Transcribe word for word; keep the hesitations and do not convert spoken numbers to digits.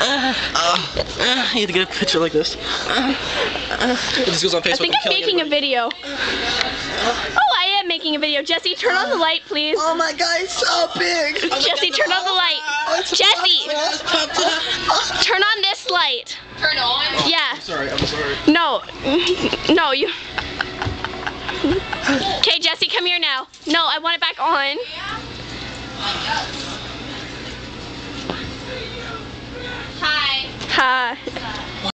Uh, uh, you have to get a picture like this. Uh, uh, this goes on Facebook. I think I'm making a video. Oh, I am making a video. Jesse, turn on the light, please. Oh my God, it's so big. Jesse, turn on the light. Jesse, turn on this light. Turn on? Yeah. I'm sorry, I'm sorry. No, no, you. Okay, Jesse, come here now. No, I want it back on. Hi. Hi.